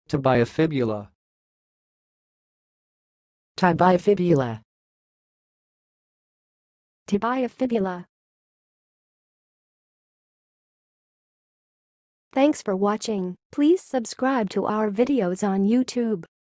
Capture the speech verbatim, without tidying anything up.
tibiofibula, tibiofibula, tibiofibula. Thanks for watching. Please subscribe to our videos on YouTube.